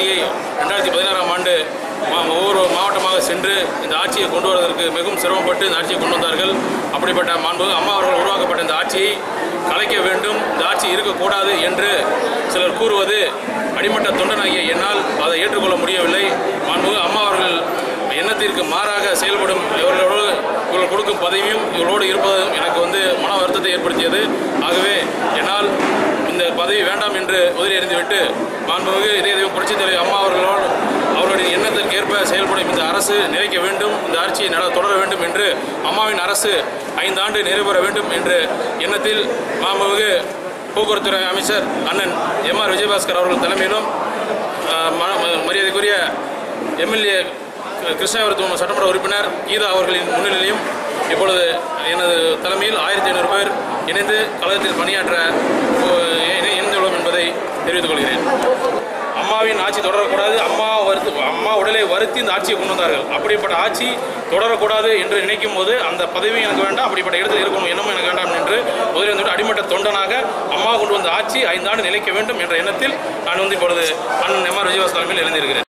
ஆட்சியை 2016ஆம் ஆண்டு ஒவ்வொரு மாவட்டமாக சென்று இந்த ஆட்சியை கொண்டு வருவதற்கு மிகவும் சிரமப்பட்டு இந்த ஆட்சியை கொண்டு வந்தார்கள். அப்படிப்பட்ட மாண்புமிகு அம்மா அவர்கள் உருவாக்கப்பட்ட இந்த ஆட்சியை கலைக்க வேண்டும், இந்த ஆட்சி இருக்கக்கூடாது என்று சிலர் கூறுவது அடிமட்ட தொண்டனாகிய என்னால் அதை ஏற்றுக்கொள்ள முடியவில்லை. மாண்புமிகு அம்மா அவர்கள் எண்ணத்திற்கு மாறாக செயல்படும் இவர்கள் கொடுக்கும் பதவியும் இவர்களோடு இருப்பதும் எனக்கு மன வருத்தத்தை ஏற்படுத்தியது. ஆகவே என்னால் இந்த பதவி வேண்டாம் என்று உதறி எறிந்துவிட்டு மாண்புமிகு இதய தெய்வம் புரட்சித் தலைவர் அம்மா அவர்களுடைய எண்ணத்திற்கேற்ப செயல்படும் இந்த அரசு நிலைக்க வேண்டும், இந்த ஆட்சியை தொடர வேண்டும் என்று அம்மாவின் அரசு 5 ஆண்டு நிறைவேற வேண்டும் என்ற எண்ணத்தில் மாண்புமிகு போக்குவரத்துறை அமைச்சர் அண்ணன் எம்.ஆர். விஜயபாஸ்கர் அவர்கள் தலைமையிலும் மரியாதைக்குரிய எம்எல்ஏ கிருஷ்ணாபுரம் சட்டமன்ற உறுப்பினர் கீதா அவர்களின் முன்னிலையிலும் இப்பொழுது எனது தலைமையில் 1500 பேர் இணைந்து கழகத்தில் பணியாற்ற இணைந்துள்ளோம் என்பதை தெரிவித்துக் கொள்கிறேன். அம்மாவின் ஆட்சி தொடரக்கூடாது, அம்மா உடலை வருத்தி இந்த ஆட்சியை கொண்டு வந்தார்கள். அப்படிப்பட்ட ஆட்சி தொடரக்கூடாது என்று நினைக்கும் போது அந்த பதவி எனக்கு வேண்டாம், அப்படிப்பட்ட இடத்தில் இருக்கணும் எண்ணமும் எனக்கு வேண்டாம் என்று முதலில் அடிமட்ட தொண்டனாக அம்மா கொண்டு வந்த ஆட்சி 5 ஆண்டு நிலைக்க வேண்டும் என்ற எண்ணத்தில் நான் இப்பொழுது அண்ணன் எம்.ஆர். விஜயபாஸ்கர் தலைமையில் எழுந்திருக்கிறேன்.